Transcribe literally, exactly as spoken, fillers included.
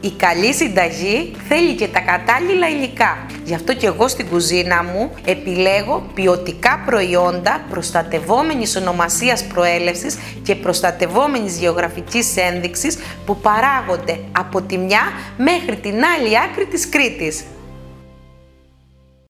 Η καλή συνταγή θέλει και τα κατάλληλα υλικά. Γι' αυτό και εγώ στην κουζίνα μου επιλέγω ποιοτικά προϊόντα προστατευόμενης ονομασίας προέλευσης και προστατευόμενης γεωγραφικής ένδειξης που παράγονται από τη μια μέχρι την άλλη άκρη της Κρήτης.